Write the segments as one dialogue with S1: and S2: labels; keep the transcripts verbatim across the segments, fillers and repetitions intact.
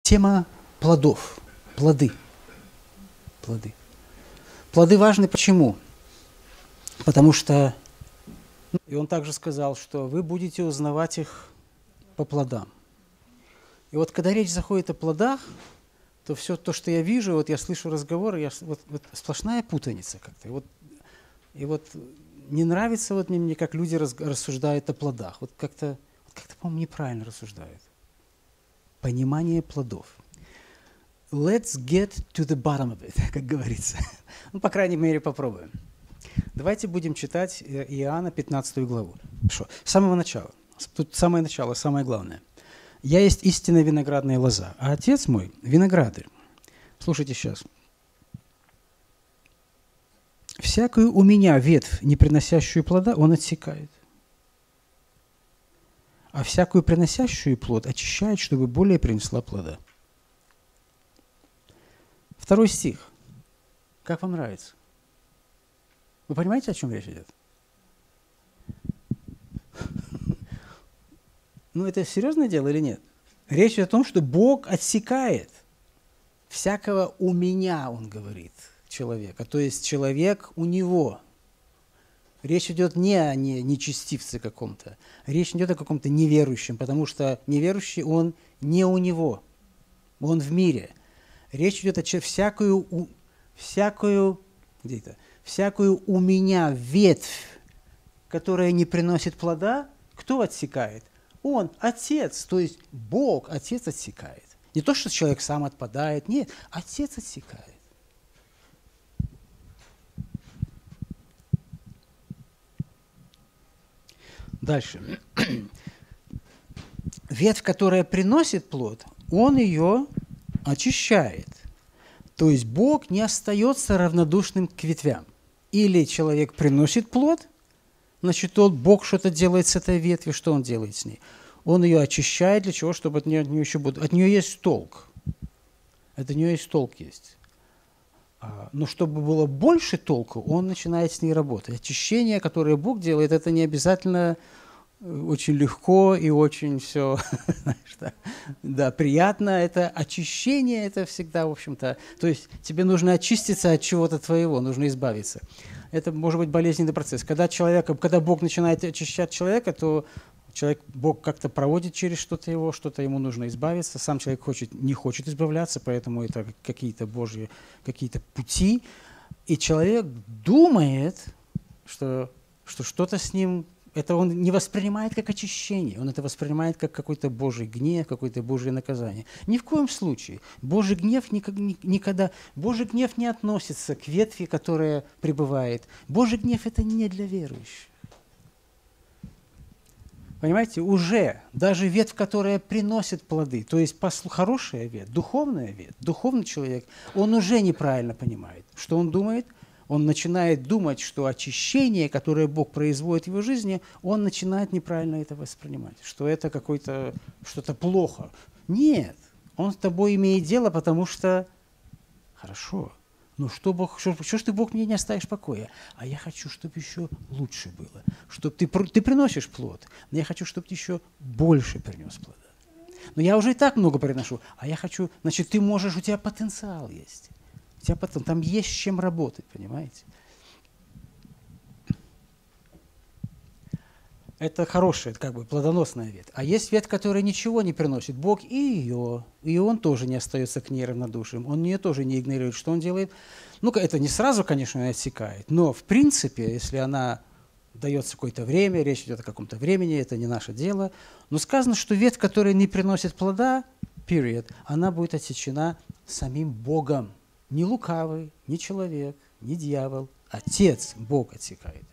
S1: Тема плодов. Плоды. Плоды. Плоды важны почему? Потому что, и он также сказал, что вы будете узнавать их по плодам. И вот когда речь заходит о плодах, то все то, что я вижу, вот я слышу разговоры, я, вот, вот сплошная путаница как-то. И вот, и вот не нравится вот мне, мне как люди раз, рассуждают о плодах. Вот как-то, вот как-то, по-моему, неправильно рассуждают. Понимание плодов. Let's get to the bottom of it, как говорится. Ну, по крайней мере, попробуем. Давайте будем читать Иоанна пятнадцатую главу. Хорошо. С самого начала. Тут самое начало, самое главное. «Я есть истинная виноградная лоза, а отец мой – виноградарь». Слушайте сейчас. «Всякую у меня ветвь, не приносящую плода, он отсекает. А всякую приносящую плод очищает, чтобы более принесла плода». Второй стих. Как вам нравится? Вы понимаете, о чем речь идет? Ну, это серьезное дело или нет? Речь идет о том, что Бог отсекает всякого у меня, он говорит, человека. То есть человек у него. Речь идет не о не, нечестивце каком-то. Речь идет о каком-то неверующем, потому что неверующий, он не у него. Он в мире. Речь идет о всякую, у, всякую, где это, всякую у меня ветвь, которая не приносит плода, кто отсекает? Он, Отец, то есть Бог, Отец отсекает. Не то, что человек сам отпадает, нет, Отец отсекает. Дальше. Ветвь, которая приносит плод, он ее очищает. То есть Бог не остается равнодушным к ветвям. Или человек приносит плод, значит, тот Бог что-то делает с этой ветвью, что он делает с ней? Он ее очищает для чего? Чтобы от нее, от нее еще будет... От нее есть толк. От нее есть толк есть. Но чтобы было больше толку, он начинает с ней работать. Очищение, которое Бог делает, это не обязательно очень легко и очень все, да, приятно. Это очищение, это всегда, в общем-то, то есть тебе нужно очиститься от чего-то твоего, нужно избавиться. Это может быть болезненный процесс. Когда человека, когда Бог начинает очищать человека, то человек, Бог как-то проводит через что-то его, что-то ему нужно избавиться. Сам человек хочет, не хочет избавляться, поэтому это какие-то Божьи, какие-то пути. И человек думает, что, что что-то с ним, это он не воспринимает как очищение, он это воспринимает как какой-то Божий гнев, какое-то Божье наказание. Ни в коем случае. Божий гнев никогда, Божий гнев не относится к ветви, которая пребывает. Божий гнев – это не для верующих. Понимаете, уже даже ветвь, которая приносит плоды, то есть хорошая ветвь, духовная ветвь, духовный человек, он уже неправильно понимает. Что он думает? Он начинает думать, что очищение, которое Бог производит в его жизни, он начинает неправильно это воспринимать, что это какое-то, что-то плохо. Нет, он с тобой имеет дело, потому что хорошо. Ну что, Бог, что, что ж ты, Бог, мне не оставишь покоя? А я хочу, чтобы еще лучше было. Чтобы ты, ты приносишь плод, но я хочу, чтобы ты еще больше принес плода. Но я уже и так много приношу, а я хочу, значит, ты можешь, у тебя потенциал есть. У тебя потом, там есть с чем работать, понимаете? Это хорошая, как бы плодоносная ветвь. А есть ветвь, которая ничего не приносит. Бог и ее, и он тоже не остается к ней равнодушием. Он ее тоже не игнорирует. Что он делает? Ну, это не сразу, конечно, он отсекает, но, в принципе, если она дается какое-то время, речь идет о каком-то времени, это не наше дело. Но сказано, что ветвь, которая не приносит плода, period, она будет отсечена самим Богом. Не лукавый, не человек, не дьявол. Отец, Бог отсекает.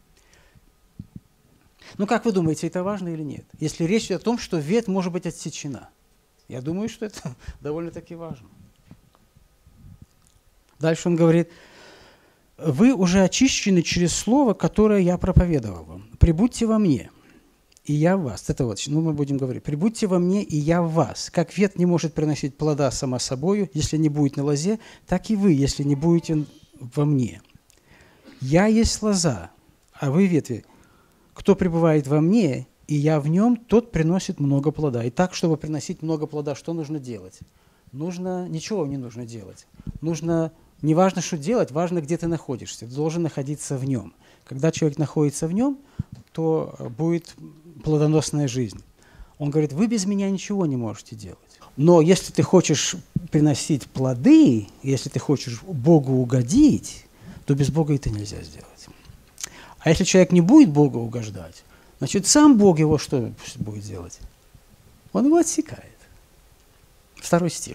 S1: Ну, как вы думаете, это важно или нет? Если речь идет о том, что ветвь может быть отсечена. Я думаю, что это довольно-таки важно. Дальше он говорит, вы уже очищены через слово, которое я проповедовал вам. Прибудьте во мне, и я в вас. Это вот, ну, мы будем говорить. Прибудьте во мне, и я в вас. Как ветвь не может приносить плода сама собою, если не будет на лозе, так и вы, если не будете во мне. Я есть лоза, а вы ветви. Кто пребывает во мне, и я в нем, тот приносит много плода. И так, чтобы приносить много плода, что нужно делать? Нужно, ничего не нужно делать. Нужно, не важно, что делать, важно, где ты находишься. Ты должен находиться в нем. Когда человек находится в нем, то будет плодоносная жизнь. Он говорит, вы без меня ничего не можете делать. Но если ты хочешь приносить плоды, если ты хочешь Богу угодить, то без Бога это нельзя сделать. А если человек не будет Богу угождать, значит, сам Бог его что будет делать? Он его отсекает. Второй стих.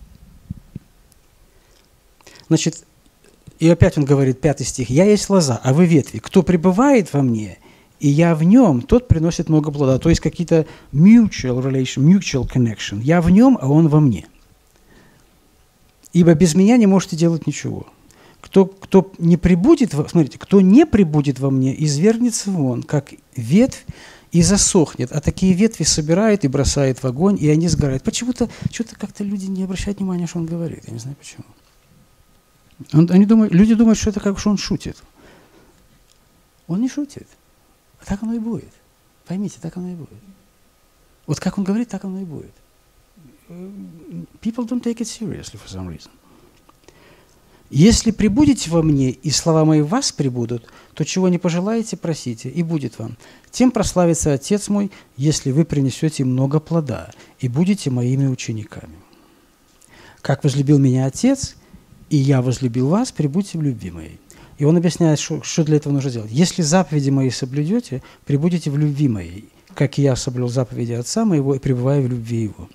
S1: Значит, и опять он говорит, пятый стих. «Я есть лоза, а вы ветви. Кто пребывает во мне, и я в нем, тот приносит много плода». То есть какие-то mutual relation, mutual connection. Я в нем, а он во мне. «Ибо без меня не можете делать ничего. Кто, кто не прибудет, смотрите, кто не прибудет во мне, извергнется вон, как ветвь, и засохнет. А такие ветви собирает и бросает в огонь, и они сгорают». Почему-то что-то как-то люди не обращают внимания, что он говорит. Я не знаю почему. Он, они думают, люди думают, что это как что он шутит. Он не шутит. А так оно и будет. Поймите, так оно и будет. Вот как он говорит, так оно и будет. People don't take it seriously for some reason. «Если пребудете во мне, и слова мои в вас пребудут, то чего не пожелаете, просите, и будет вам. Тем прославится Отец мой, если вы принесете много плода, и будете моими учениками. Как возлюбил меня Отец, и я возлюбил вас, пребудьте в любви моей». И он объясняет, что, что для этого нужно делать. «Если заповеди мои соблюдете, пребудете в любви моей, как и я соблюл заповеди Отца моего, и пребываю в любви его».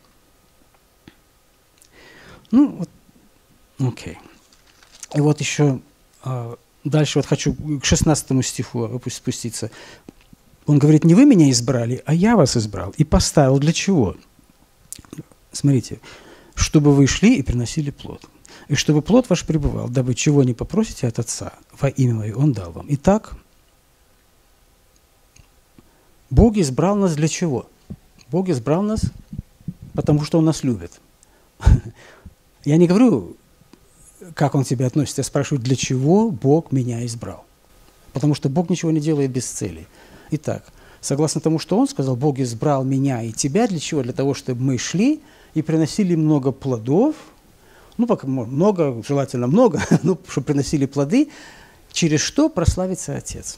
S1: Ну, вот, окей. И вот еще а, дальше вот хочу к шестнадцатому стиху спуститься. Он говорит, не вы меня избрали, а я вас избрал и поставил для чего? Смотрите, чтобы вы шли и приносили плод. И чтобы плод ваш пребывал, дабы чего не попросите от Отца, во имя Мое Он дал вам. Итак, Бог избрал нас для чего? Бог избрал нас, потому что Он нас любит. Я не говорю, как Он к тебе относится, я спрашиваю, для чего Бог меня избрал? Потому что Бог ничего не делает без цели. Итак, согласно тому, что Он сказал, Бог избрал меня и тебя для чего? Для того, чтобы мы шли и приносили много плодов, ну, пока много, желательно много, ну, чтобы приносили плоды, через что прославится Отец.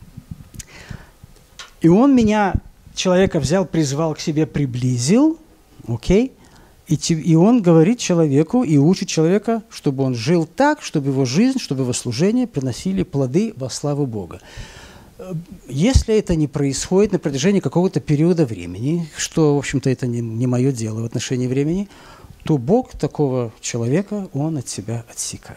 S1: И Он меня, человека взял, призвал к себе, приблизил, окей, и, и Он говорит человеку и учит человека, чтобы он жил так, чтобы его жизнь, чтобы его служение приносили плоды во славу Бога. Если это не происходит на протяжении какого-то периода времени, что, в общем-то, это не, не мое дело в отношении времени, то Бог такого человека, Он от себя отсекает.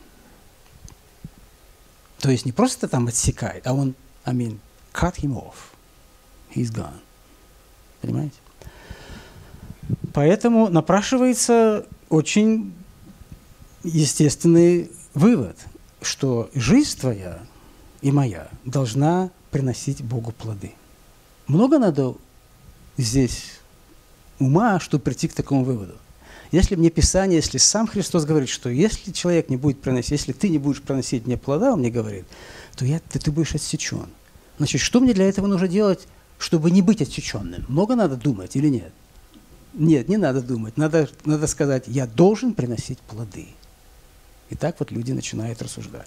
S1: То есть не просто там отсекает, а Он, I mean, cut him off. He's gone. Понимаете? Поэтому напрашивается очень естественный вывод, что жизнь твоя и моя должна приносить Богу плоды. Много надо здесь ума, чтобы прийти к такому выводу. Если мне Писание, если сам Христос говорит, что если человек не будет приносить, если ты не будешь приносить мне плода, Он мне говорит, то я, ты, ты будешь отсечен. Значит, что мне для этого нужно делать, чтобы не быть отсеченным? Много надо думать или нет? Нет, не надо думать. Надо, надо сказать, я должен приносить плоды. И так вот люди начинают рассуждать.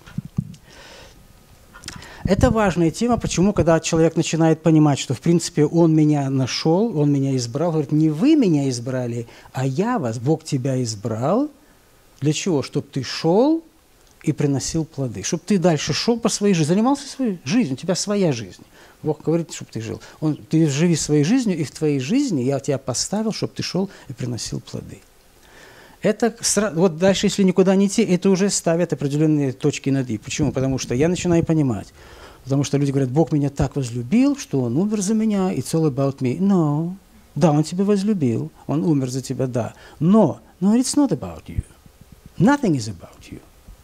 S1: Это важная тема, почему, когда человек начинает понимать, что, в принципе, он меня нашел, он меня избрал, говорит, не вы меня избрали, а я вас, Бог тебя избрал. Для чего? Чтобы ты шел и приносил плоды. Чтобы ты дальше шел по своей жизни, занимался своей жизнью, у тебя своя жизнь. Бог говорит, чтобы ты жил. Он, ты живи своей жизнью, и в твоей жизни я тебя поставил, чтобы ты шел и приносил плоды. Это, вот дальше, если никуда не идти, это уже ставит определенные точки над «и». Почему? Потому что я начинаю понимать. Потому что люди говорят, Бог меня так возлюбил, что Он умер за меня, it's all about me. No. Да, Он тебя возлюбил, Он умер за тебя, да. Но, no, it's not about you. Nothing is about you.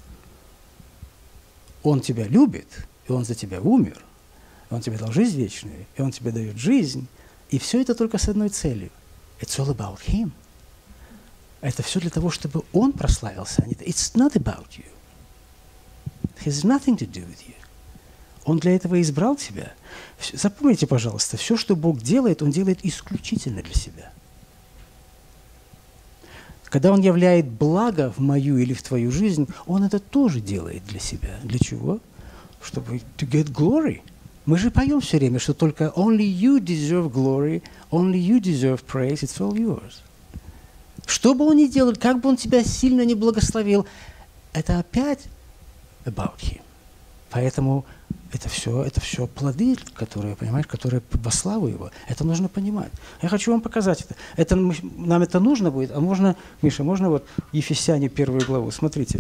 S1: Он тебя любит, и Он за тебя умер. Он тебе дал жизнь вечную, и Он тебе дает жизнь. И все это только с одной целью. It's all about Him. Это все для того, чтобы Он прославился. It's not about you. It has nothing to do with you. Он для этого избрал тебя. Запомните, пожалуйста, все, что Бог делает, Он делает исключительно для себя. Когда Он являет благо в мою или в твою жизнь, Он это тоже делает для себя. Для чего? Чтобы to get glory. Мы же поем все время, что только only you deserve glory, only you deserve praise, it's all yours. Что бы Он ни делал, как бы Он тебя сильно не благословил, это опять about Him. Поэтому это все, это все плоды, которые, понимаешь, которые во славу Его. Это нужно понимать. Я хочу вам показать это. это. Нам это нужно будет, а можно, Миша, можно вот Ефесяне первую главу, смотрите.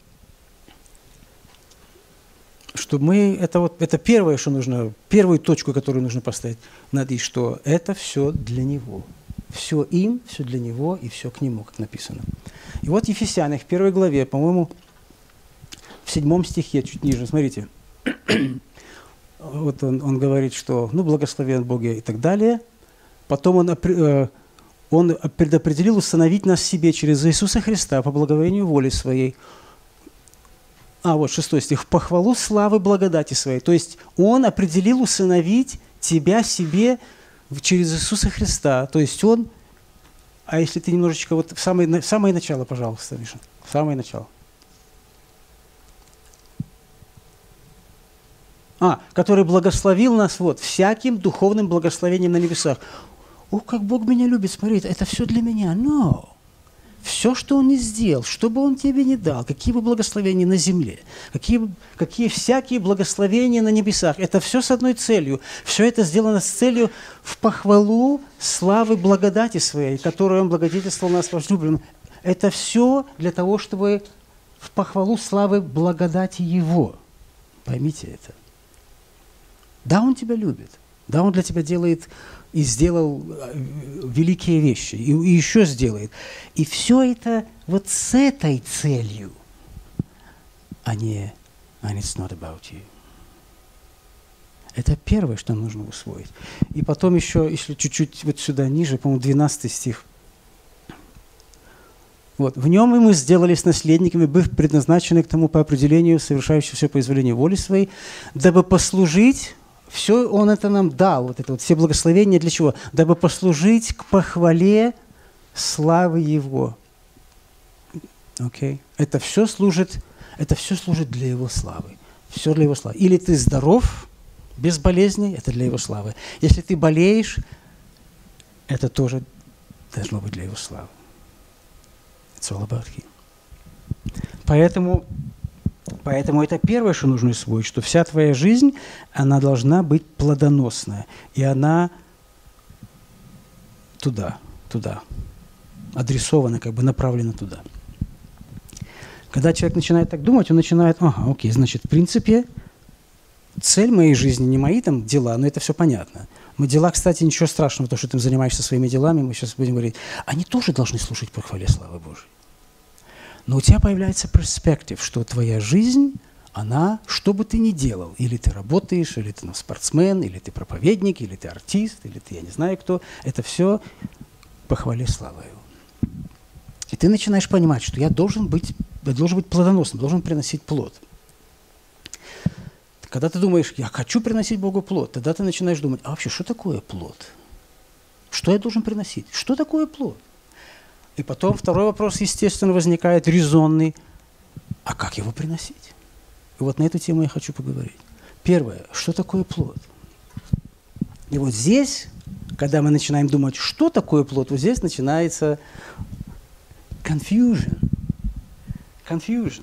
S1: Что мы, это вот, это первое, что нужно, первую точку, которую нужно поставить над «и», что это все для Него. Все им, все для Него и все к Нему, как написано. И вот Ефесяне в первой главе, по-моему, в седьмом стихе, чуть ниже, смотрите. Вот он, он говорит, что ну, благословен Бог и так далее. Потом он, э, он предопределил установить нас себе через Иисуса Христа по благоволению воли Своей. А, вот шестой стих. «В похвалу славы благодати Своей». То есть Он определил усыновить тебя себе через Иисуса Христа. То есть Он... А если ты немножечко... Вот в самое, в самое начало, пожалуйста, Миша. В самое начало. А, который благословил нас вот всяким духовным благословением на небесах. О, как Бог меня любит, смотрите, это все для меня. Но все, что Он не сделал, что бы Он тебе не дал, какие бы благословения на земле, какие, какие всякие благословения на небесах, это все с одной целью. Все это сделано с целью в похвалу славы благодати Своей, которую Он благодетельствовал нас возлюбленным. Это все для того, чтобы в похвалу славы благодати Его. Поймите это. Да, Он тебя любит. Да, Он для тебя делает и сделал великие вещи. И, и еще сделает. И все это вот с этой целью, а не and it's not about you. Это первое, что нужно усвоить. И потом еще, если чуть-чуть вот сюда ниже, по-моему, двенадцатый стих. Вот. «В нем и мы сделались наследниками, быв предназначены к тому по определению, совершающему все по изволению воли своей, дабы послужить». Все Он это нам дал, вот это вот, все благословения для чего? Дабы послужить к похвале славы Его. Okay? Это все служит, это все служит для Его славы. Все для Его славы. Или ты здоров, без болезней, это для Его славы. Если ты болеешь, это тоже должно быть для Его славы. It's all about Him. Поэтому... Поэтому это первое, что нужно усвоить, что вся твоя жизнь, она должна быть плодоносная. И она туда, туда, адресована, как бы направлена туда. Когда человек начинает так думать, он начинает, ага, окей, значит, в принципе, цель моей жизни не мои там дела, но это все понятно. Мы дела, кстати, ничего страшного, то, что ты занимаешься своими делами, мы сейчас будем говорить, они тоже должны служить похвале славы Божией. Но у тебя появляется перспектив, что твоя жизнь, она, что бы ты ни делал, или ты работаешь, или ты спортсмен, или ты проповедник, или ты артист, или ты, я не знаю кто, это все похвале славы Его. И ты начинаешь понимать, что я должен быть, я должен быть плодоносным, должен приносить плод. Когда ты думаешь, я хочу приносить Богу плод, тогда ты начинаешь думать, а вообще, что такое плод? Что я должен приносить? Что такое плод? И потом второй вопрос, естественно, возникает резонный. А как его приносить? И вот на эту тему я хочу поговорить. Первое. Что такое плод? И вот здесь, когда мы начинаем думать, что такое плод, вот здесь начинается confusion. Confusion.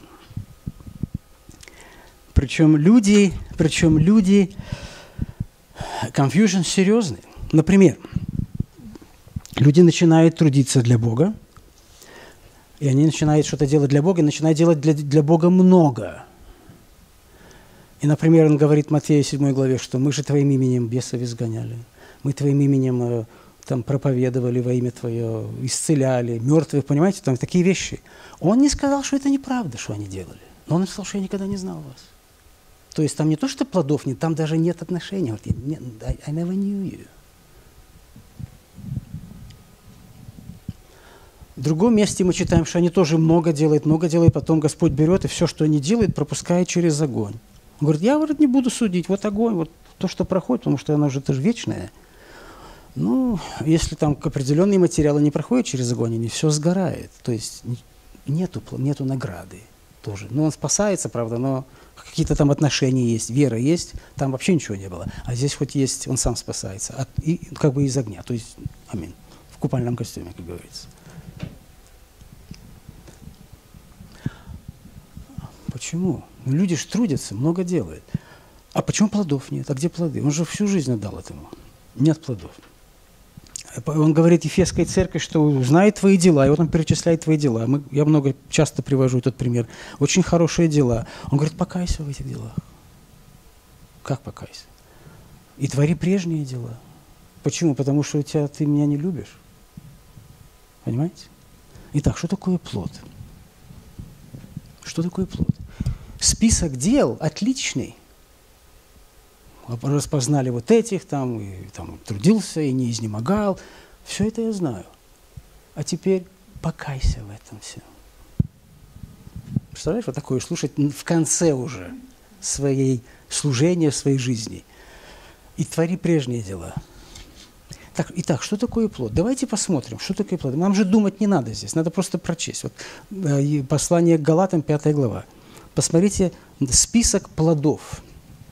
S1: Причем люди, причем люди, confusion серьезный. Например, люди начинают трудиться для Бога, и они начинают что-то делать для Бога, и начинают делать для, для Бога много. И, например, он говорит в Матфея седьмой главе, что мы же Твоим именем бесов изгоняли, мы Твоим именем э, там, проповедовали во имя Твое, исцеляли, мертвых, понимаете, там такие вещи. Он не сказал, что это неправда, что они делали, но он сказал, что я никогда не знал вас. То есть там не то, что плодов нет, там даже нет отношений. I never knew you. В другом месте мы читаем, что они тоже много делают, много делают, потом Господь берет и все, что они делают, пропускает через огонь. Он говорит, я говорит, не буду судить, вот огонь, вот то, что проходит, потому что оно же это же вечное. Ну, если там определенные материалы не проходят через огонь, они все сгорает. То есть нету, нету награды тоже. Ну, он спасается, правда, но какие-то там отношения есть, вера есть, там вообще ничего не было. А здесь хоть есть, он сам спасается, от, и, как бы из огня, то есть, аминь, в купальном костюме, как говорится. Почему? Ну, люди же трудятся, много делают. А почему плодов нет? А где плоды? Он же всю жизнь отдал этому. Нет плодов. Он говорит Ефесской церкви, что знает твои дела, и вот он перечисляет твои дела. Мы, я много, часто привожу этот пример. Очень хорошие дела. Он говорит, покайся в этих делах. Как покайся? И твори прежние дела. Почему? Потому что у тебя, ты меня не любишь. Понимаете? Итак, что такое плод? Что такое плод? Список дел отличный. Распознали вот этих, там, и, там, трудился и не изнемогал. Все это я знаю. А теперь покайся в этом всем. Представляешь, вот такое слушать в конце уже своей служения, своей жизни. И твори прежние дела. Так, итак, что такое плод? Давайте посмотрим, что такое плод. Нам же думать не надо здесь, надо просто прочесть. Вот, э, послание к Галатам, пятая глава. Посмотрите список плодов.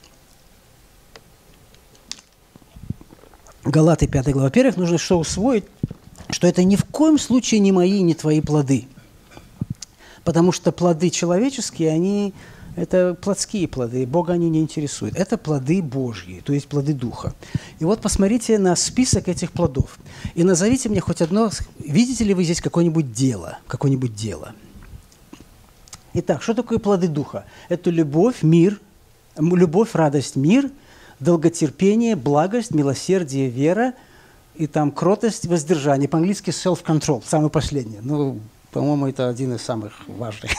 S1: Галаты, пятая глава. Во-первых, нужно что усвоить, что это ни в коем случае не мои, не твои плоды. Потому что плоды человеческие, они, это плотские плоды, Бога они не интересуют. Это плоды Божьи, то есть плоды Духа. И вот посмотрите на список этих плодов. И назовите мне хоть одно, видите ли вы здесь какое-нибудь дело, какое-нибудь дело. Итак, что такое плоды Духа? Это любовь, мир, любовь, радость, мир, долготерпение, благость, милосердие, вера, и там кротость, воздержание. По-английски self-control, самый последний. Ну, по-моему, это один из самых важных.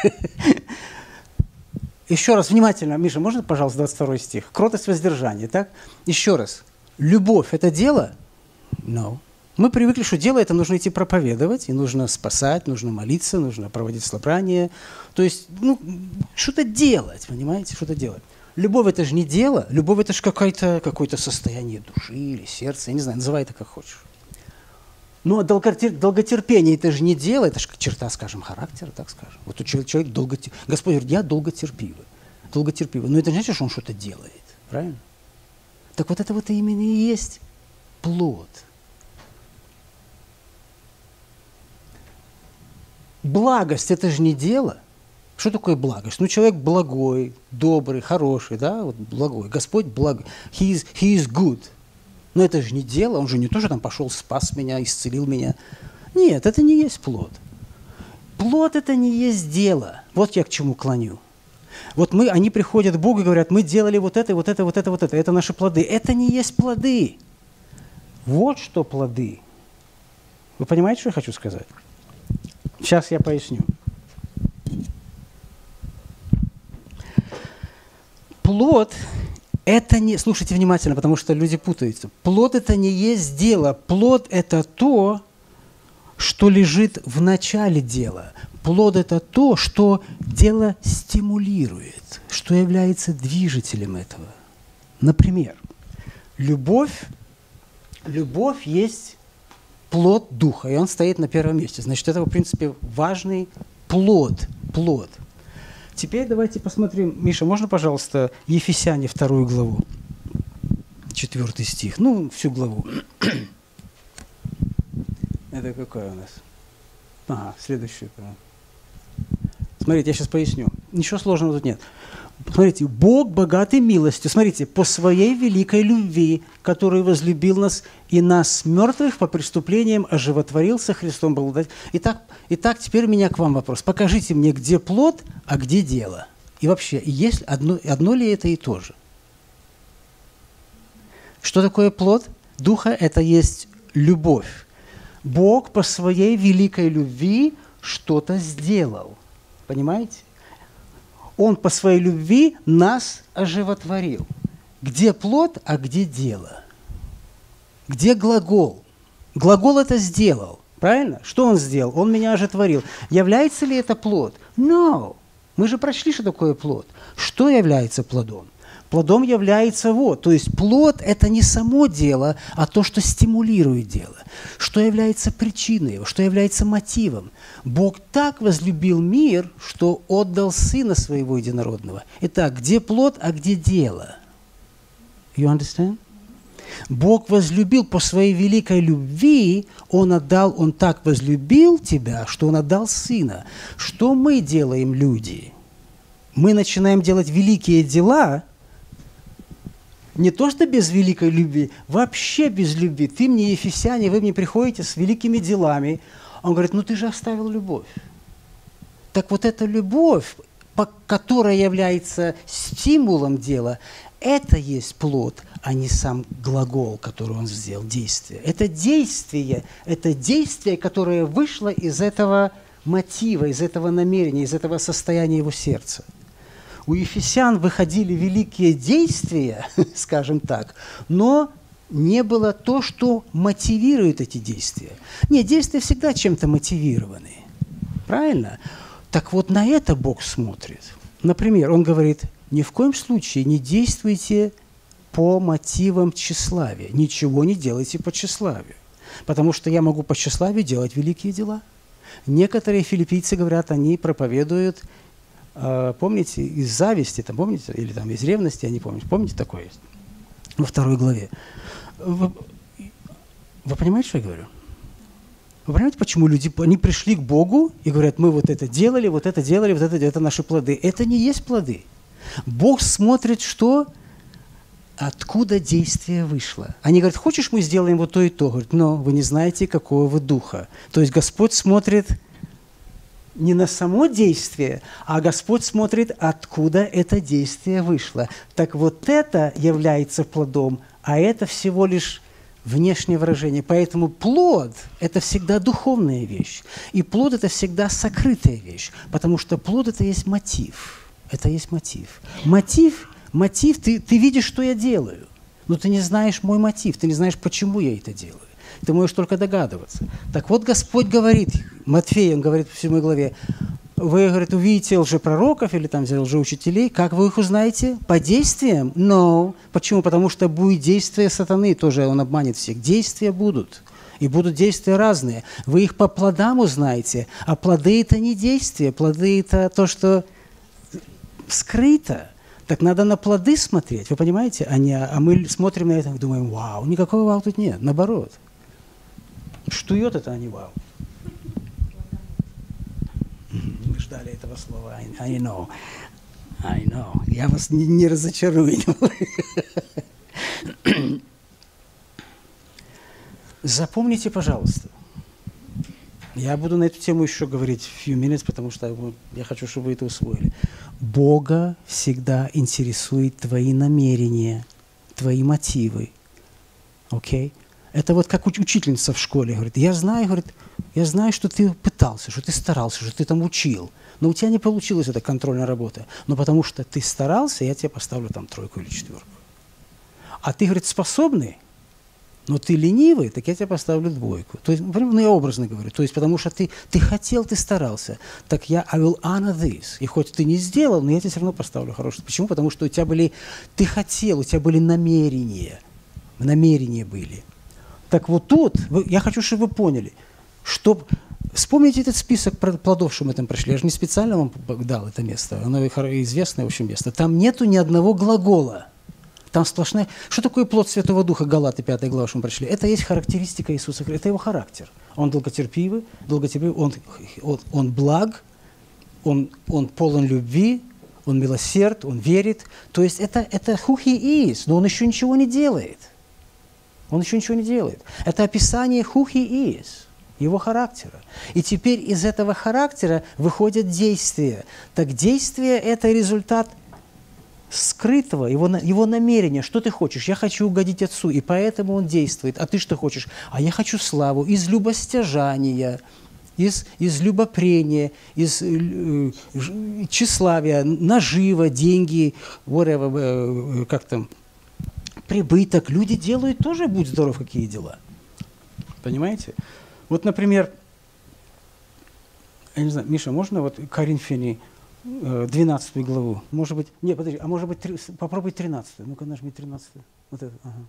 S1: Еще раз, внимательно, Миша, можно, пожалуйста, двадцать второй стих? Кротость, воздержание, так? Еще раз. Любовь – это дело? No. Мы привыкли, что дело это нужно идти проповедовать, и нужно спасать, нужно молиться, нужно проводить собрания. То есть, ну, что-то делать, понимаете, что-то делать. Любовь – это же не дело, любовь – это же какое-то, какое-то состояние души или сердца, я не знаю, называй это как хочешь. Но долготерпение – это же не дело, это же черта, скажем, характера, так скажем. Вот у человека долготерпивый. Господь говорит, я долготерпивый, долготерпивый. Но это не значит, что он что-то делает, правильно? Так вот это вот именно и есть плод. Благость – это же не дело. Что такое благость? Ну, человек благой, добрый, хороший, да, вот благой. Господь благой. He is, he is good. Но это же не дело, он же не тоже там пошел, спас меня, исцелил меня. Нет, это не есть плод. Плод – это не есть дело. Вот я к чему клоню. Вот мы, они приходят к Богу и говорят, мы делали вот это, вот это, вот это, вот это. Это наши плоды. Это не есть плоды. Вот что плоды. Вы понимаете, что я хочу сказать? Сейчас я поясню. Плод – это не… Слушайте внимательно, потому что люди путаются. Плод – это не есть дело. Плод – это то, что лежит в начале дела. Плод – это то, что дело стимулирует, что является движителем этого. Например, любовь, любовь есть плод Духа, и он стоит на первом месте. Значит, это, в принципе, важный плод, плод. Теперь давайте посмотрим. Миша, можно, пожалуйста, Ефесяне вторую главу, четвертый стих, ну, всю главу. Это какая у нас? Ага, следующая. Смотрите, я сейчас поясню. Ничего сложного тут нет. Смотрите, Бог богатый милостью, смотрите, по своей великой любви, который возлюбил нас и нас, мертвых, по преступлениям оживотворился Христом благодать. Итак, итак, теперь у меня к вам вопрос. Покажите мне, где плод, а где дело. И вообще, есть одно, одно ли это и то же? Что такое плод Духа? Это есть любовь. Бог по своей великой любви что-то сделал. Понимаете? Он по своей любви нас оживотворил. Где плод, а где дело? Где глагол? Глагол это сделал. Правильно? Что он сделал? Он меня оживотворил. Является ли это плод? No. Мы же прошли, что такое плод. Что является плодом? Плодом является вот, то есть плод – это не само дело, а то, что стимулирует дело. Что является причиной его, что является мотивом. Бог так возлюбил мир, что отдал Сына Своего Единородного. Итак, где плод, а где дело? You understand? Бог возлюбил по Своей великой любви, Он отдал, Он так возлюбил тебя, что Он отдал Сына. Что мы делаем, люди? Мы начинаем делать великие дела, не то что без великой любви, вообще без любви. Ты мне, ефесяне, вы мне приходите с великими делами. Он говорит, ну ты же оставил любовь. Так вот эта любовь, которая является стимулом дела, это есть плод, а не сам глагол, который он сделал, действие. Это действие, это действие, которое вышло из этого мотива, из этого намерения, из этого состояния его сердца. У ефесян выходили великие действия, скажем так, но не было то, что мотивирует эти действия. Нет, действия всегда чем-то мотивированы. Правильно? Так вот на это Бог смотрит. Например, Он говорит, ни в коем случае не действуйте по мотивам тщеславия. Ничего не делайте по тщеславию. Потому что я могу по тщеславию делать великие дела. Некоторые филиппийцы говорят, они проповедуют, э, помните, из зависти, там, помните, или там из ревности, я не помню. Помните такое есть? Во второй главе. Вы, вы понимаете, что я говорю? Вы понимаете, почему люди, они пришли к Богу и говорят, мы вот это делали, вот это делали, вот это, это наши плоды. Это не есть плоды. Бог смотрит, что, откуда действие вышло. Они говорят, хочешь, мы сделаем вот то и то? Говорят, но вы не знаете, какого вы духа. То есть Господь смотрит не на само действие, а Господь смотрит, откуда это действие вышло. Так вот это является плодом, а это всего лишь внешнее выражение. Поэтому плод – это всегда духовная вещь. И плод – это всегда сокрытая вещь, потому что плод – это есть мотив. Это есть мотив. Мотив, мотив ты, ты видишь, что я делаю, но ты не знаешь мой мотив, ты не знаешь, почему я это делаю. Ты можешь только догадываться. Так вот, Господь говорит, Матфей, он говорит в седьмой главе, вы, говорит, увидите лжепророков или там лжеучителей, как вы их узнаете? По действиям? No. Почему? Потому что будет действие сатаны, тоже он обманет всех. Действия будут. И будут действия разные. Вы их по плодам узнаете, а плоды – это не действия, плоды – это то, что скрыто. Так надо на плоды смотреть, вы понимаете? А, не, а мы смотрим на это и думаем, вау, никакого вау тут нет, наоборот. Штует это, а не вау. Мы ждали этого слова. I, I know. I know. Я вас не, не разочарую. Запомните, пожалуйста. Я буду на эту тему еще говорить в few minutes, потому что я хочу, чтобы вы это усвоили. Бога всегда интересует твои намерения, твои мотивы. Окей? Okay? Это вот как учительница в школе говорит, я знаю, говорит, я знаю, что ты пытался, что ты старался, что ты там учил, но у тебя не получилась эта контрольная работа. Но потому что ты старался, я тебе поставлю там тройку или четверку. А ты, говорит, способный, но ты ленивый, так я тебе поставлю двойку. То есть, ну, я образно говорю, то есть, потому что ты, ты хотел, ты старался, так я I will honor this. И хоть ты не сделал, но я тебе все равно поставлю хорошее. Почему? Потому что у тебя были, ты хотел, у тебя были намерения, намерения были. Так вот тут, вы, я хочу, чтобы вы поняли, что, вспомните этот список плодов, что мы там прошли, я же не специально вам дал это место, оно известное, в общем, место. Там нету ни одного глагола. Там сплошная... Что такое плод Святого Духа, Галаты, пятая глава, что мы прочли? Это есть характеристика Иисуса Христа, это его характер. Он долготерпивый, долготерпивый он, он, он благ, он, он полон любви, он милосерд, он верит. То есть это, это who he is, но он еще ничего не делает. Он еще ничего не делает. Это описание who he is, его характера. И теперь из этого характера выходят действия. Так действие – это результат скрытого, его, его намерения. Что ты хочешь? Я хочу угодить Отцу, и поэтому он действует. А ты что хочешь? А я хочу славу из любостяжания, из, из любопрения, из э, тщеславия, нажива, деньги, whatever, э, как там, прибыток. Люди делают тоже, будь здоров, какие дела. Понимаете? Вот, например, я не знаю, Миша, можно вот Коринфяне двенадцатую главу. Может быть, не, подожди, а может быть, три, попробуй тринадцатую. Ну-ка, нажми тринадцатую. Вот это, ага.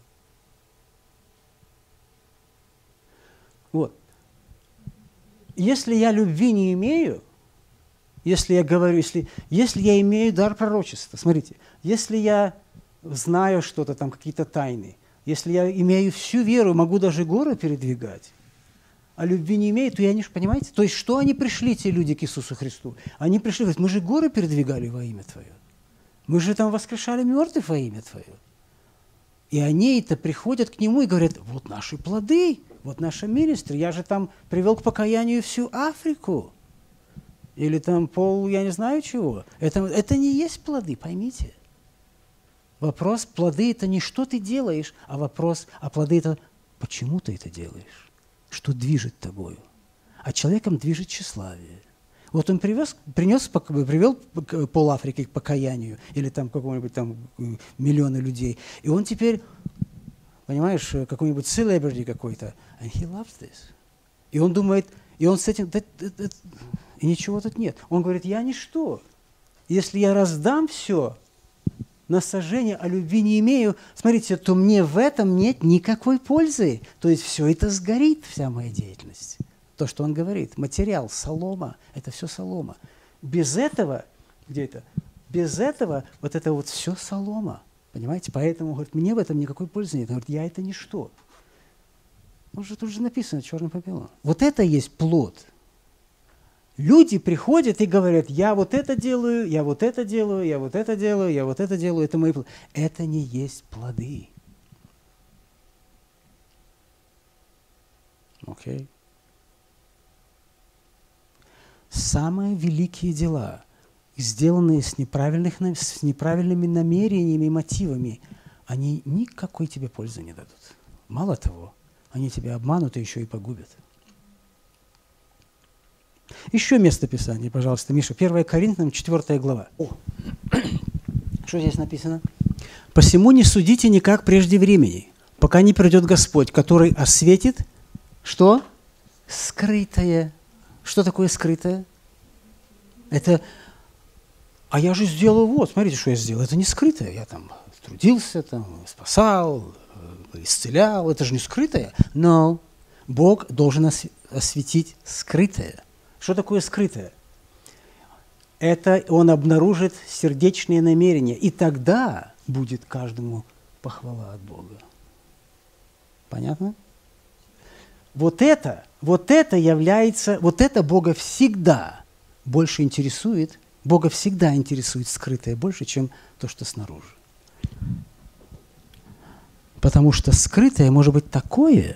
S1: Вот. Если я любви не имею, если я говорю, если, если я имею дар пророчества, смотрите, если я знаю что-то там, какие-то тайны, если я имею всю веру, могу даже горы передвигать, а любви не имею, то я не... Понимаете? То есть, что они пришли, те люди, к Иисусу Христу? Они пришли, говорят, мы же горы передвигали во имя Твое. Мы же там воскрешали мертвых во имя Твое. И они это приходят к Нему и говорят, вот наши плоды, вот наша министр, я же там привел к покаянию всю Африку. Или там пол, я не знаю чего. Это, это не есть плоды, поймите. Вопрос, плоды – это не что ты делаешь, а вопрос, а плоды – это почему ты это делаешь. Что движет тобою. А человеком движет тщеславие. Вот он привез, принес, привел пол Африки к покаянию, или там какого-нибудь там миллиона людей, и он теперь, понимаешь, какой-нибудь celebrity какой-то, and he loves this. И он думает, и он с этим, that, that, that, и ничего тут нет. Он говорит, я ничто. Если я раздам все на сожжение, а любви не имею, смотрите, то мне в этом нет никакой пользы. То есть все это сгорит, вся моя деятельность. То, что он говорит, материал, солома, это все солома. Без этого, где это? Без этого вот это вот все солома. Понимаете? Поэтому, говорит, мне в этом никакой пользы нет. Он говорит, я это ничто. Ну, же тут же написано черным по белому. Вот это есть плод. Люди приходят и говорят, я вот это делаю, я вот это делаю, я вот это делаю, я вот это делаю, это мои плоды. Это не есть плоды. Окей? Okay. Самые великие дела, сделанные с, неправильных, с неправильными намерениями и мотивами, они никакой тебе пользы не дадут. Мало того, они тебя обманут и еще и погубят. Еще место Писания, пожалуйста, Миша. первое Коринфянам, четвёртая глава. О, что здесь написано? «Посему не судите никак прежде времени, пока не придет Господь, который осветит, что? Скрытое». Что такое скрытое? Это, а я же сделал, вот, смотрите, что я сделал. Это не скрытое. Я там трудился, там, спасал, исцелял. Это же не скрытое. Но Бог должен осветить скрытое. Что такое скрытое? Это Он обнаружит сердечные намерения, и тогда будет каждому похвала от Бога. Понятно? Вот это, вот это является, вот это Бога всегда больше интересует, Бога всегда интересует скрытое больше, чем то, что снаружи. Потому что скрытое может быть такое,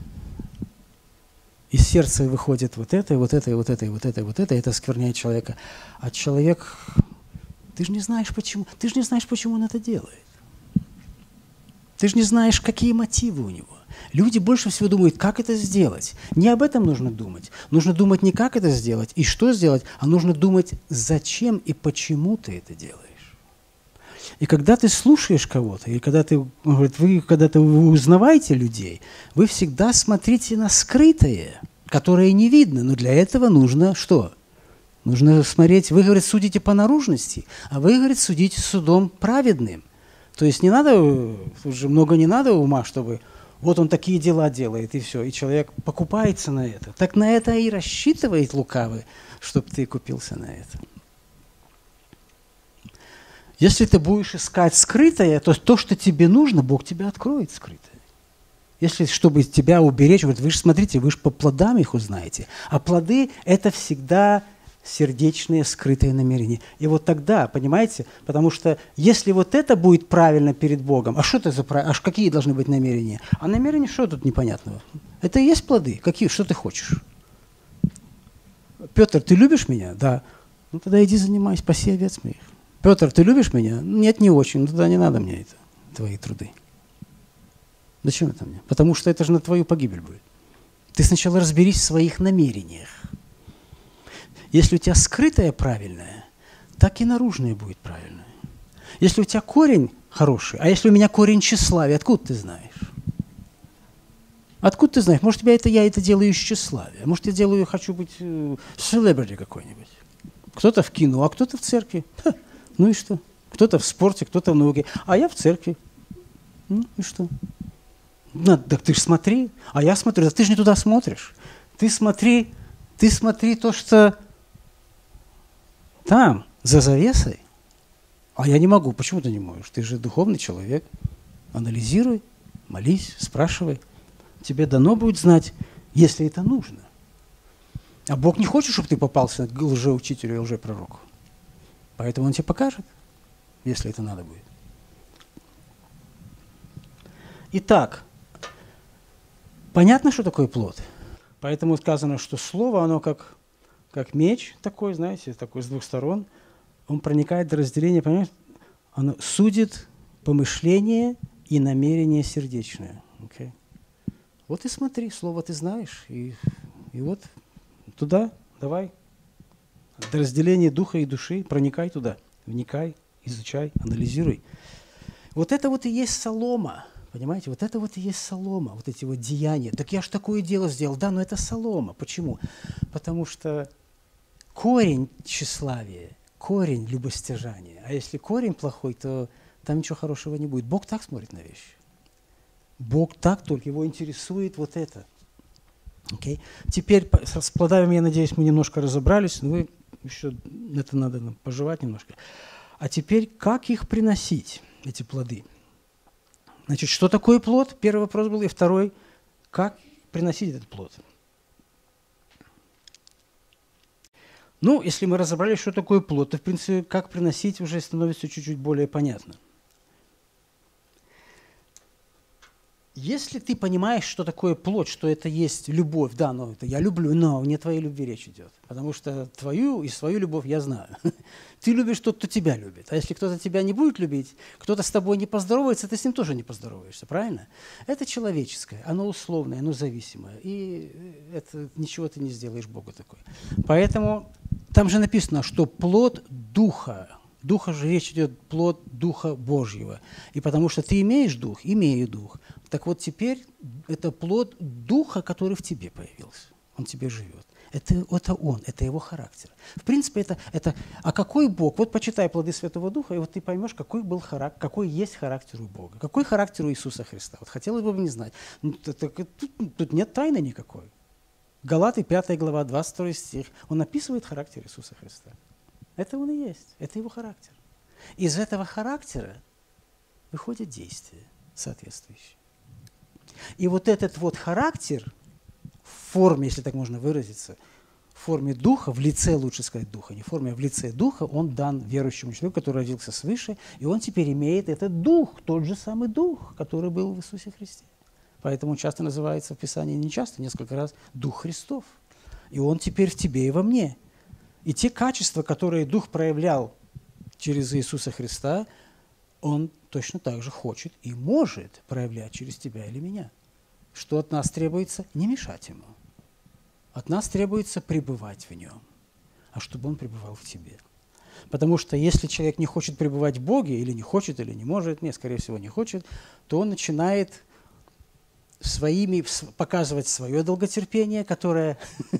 S1: из сердца выходит вот это, и вот это, и вот это, и вот это, и вот это, и это оскверняет человека. А человек, ты же не знаешь, почему, ты же не знаешь, почему он это делает. Ты же не знаешь, какие мотивы у него. Люди больше всего думают, как это сделать. Не об этом нужно думать. Нужно думать не как это сделать и что сделать, а нужно думать, зачем и почему ты это делаешь. И когда ты слушаешь кого-то, и когда ты, говорит, вы, когда ты вы узнаваете людей, вы всегда смотрите на скрытое, которое не видно. Но для этого нужно что? Нужно смотреть, вы, говорит, судите по наружности, а вы, говорит, судите судом праведным. То есть не надо, уже много не надо ума, чтобы вот он такие дела делает, и все, и человек покупается на это. Так на это и рассчитывает лукавый, чтобы ты купился на это. Если ты будешь искать скрытое, то то, что тебе нужно, Бог тебе откроет скрытое. Если, чтобы тебя уберечь, вот вы же смотрите, вы же по плодам их узнаете. А плоды – это всегда сердечные, скрытые намерения. И вот тогда, понимаете, потому что если вот это будет правильно перед Богом, а что это за правильно, аж какие должны быть намерения? А намерения, что тут непонятного? Это и есть плоды. Какие? Что ты хочешь? Петр, ты любишь меня? Да. Ну тогда иди занимайся, паси овец моих. Петр, ты любишь меня? Нет, не очень. Ну тогда не надо мне это, твои труды. Зачем это мне? Потому что это же на твою погибель будет. Ты сначала разберись в своих намерениях. Если у тебя скрытое правильное, так и наружное будет правильное. Если у тебя корень хороший, а если у меня корень тщеславия, откуда ты знаешь? Откуда ты знаешь? Может, тебя это, я это делаю из тщеславия. Может, я делаю, хочу быть celebrity какой-нибудь. Кто-то в кино, а кто-то в церкви. Ха, ну и что? Кто-то в спорте, кто-то в науке. А я в церкви. Ну и что? Ну, так ты же смотри. А я смотрю. Да ты же не туда смотришь. Ты смотри, ты смотри то, что там, за завесой. А я не могу. Почему ты не можешь? Ты же духовный человек. Анализируй, молись, спрашивай. Тебе дано будет знать, если это нужно. А Бог не хочет, чтобы ты попался к лжеучителю и лжепророку. Поэтому Он тебе покажет, если это надо будет. Итак, понятно, что такое плод? Поэтому сказано, что слово, оно как, как меч такой, знаете, такой с двух сторон. Он проникает до разделения, понимаете? Оно судит помышление и намерение сердечное. Okay? Вот и смотри, слово ты знаешь, и, и вот туда давай. До разделения духа и души проникай туда, вникай, изучай, анализируй. Вот это вот и есть солома, понимаете? Вот это вот и есть солома, вот эти вот деяния. Так я ж такое дело сделал, да, но это солома. Почему? Потому что корень тщеславия, корень любостяжания. А если корень плохой, то там ничего хорошего не будет. Бог так смотрит на вещи. Бог так, только его интересует вот это. Okay? Теперь с плодами, я надеюсь, мы немножко разобрались, но вы еще это надо пожевать немножко. А теперь, как их приносить, эти плоды? Значит, что такое плод? Первый вопрос был, и второй, как приносить этот плод? Ну, если мы разобрались, что такое плод, то, в принципе, как приносить уже становится чуть-чуть более понятно. Если ты понимаешь, что такое плоть, что это есть любовь, да, но это я люблю, но не о твоей любви речь идет. Потому что твою и свою любовь я знаю. Ты любишь тот, кто тебя любит. А если кто-то тебя не будет любить, кто-то с тобой не поздоровается, ты с ним тоже не поздороваешься, правильно? Это человеческое, оно условное, оно зависимое. И это ничего ты не сделаешь Богу такое. Поэтому там же написано, что плод Духа. Духа же речь идет плод Духа Божьего. И потому что ты имеешь Дух, имею Дух. Так вот теперь это плод Духа, который в тебе появился. Он в тебе живет. Это, это Он, это Его характер. В принципе, это, это... А какой Бог? Вот почитай плоды Святого Духа, и вот ты поймешь, какой был характер, какой есть характер у Бога. Какой характер у Иисуса Христа. Вот хотелось бы не знать. Тут, тут нет тайны никакой. Галаты, пятая глава, двадцать второй стих. Он описывает характер Иисуса Христа. Это Он и есть, это Его характер. Из этого характера выходят действия соответствующие. И вот этот вот характер в форме, если так можно выразиться, в форме Духа, в лице, лучше сказать, Духа, не в форме, а в лице Духа, он дан верующему человеку, который родился свыше, и он теперь имеет этот Дух, тот же самый Дух, который был в Иисусе Христе. Поэтому часто называется в Писании, не часто, несколько раз, Дух Христов. И он теперь в тебе и во мне. И те качества, которые Дух проявлял через Иисуса Христа, Он точно так же хочет и может проявлять через тебя или меня. Что от нас требуется? Не мешать Ему. От нас требуется пребывать в Нем, а чтобы Он пребывал в тебе. Потому что если человек не хочет пребывать в Боге, или не хочет, или не может, нет, скорее всего, не хочет, то он начинает своими, показывать свое долготерпение, которое...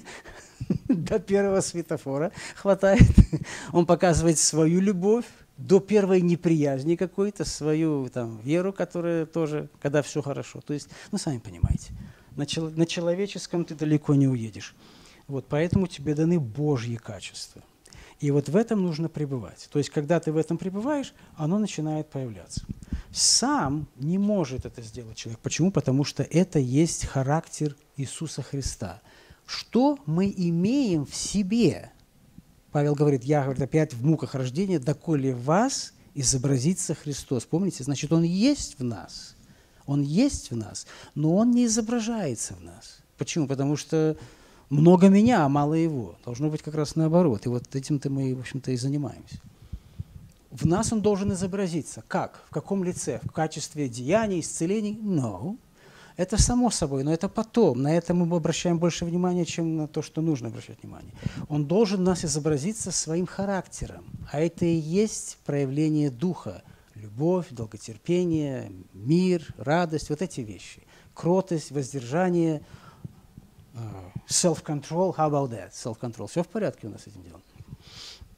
S1: До первого светофора хватает. Он показывает свою любовь, до первой неприязни какой-то, свою там, веру, которая тоже, когда все хорошо. То есть, ну, сами понимаете, на, чел на человеческом ты далеко не уедешь. Вот, поэтому тебе даны Божьи качества. И вот в этом нужно пребывать. То есть, когда ты в этом пребываешь, оно начинает появляться. Сам не может это сделать человек. Почему? Потому что это есть характер Иисуса Христа. Что мы имеем в себе? Павел говорит, я, говорит, опять в муках рождения, доколе в вас изобразится Христос. Помните? Значит, Он есть в нас. Он есть в нас, но Он не изображается в нас. Почему? Потому что много меня, а мало Его. Должно быть как раз наоборот. И вот этим-то мы, в общем-то, и занимаемся. В нас Он должен изобразиться. Как? В каком лице? В качестве деяний, исцелений? No. Это само собой, но это потом. На это мы обращаем больше внимания, чем на то, что нужно обращать внимание. Он должен нас изобразиться своим характером. А это и есть проявление Духа. Любовь, долготерпение, мир, радость, вот эти вещи. Кротость, воздержание, self-control. How about that? Self-control. Все в порядке у нас с этим делом?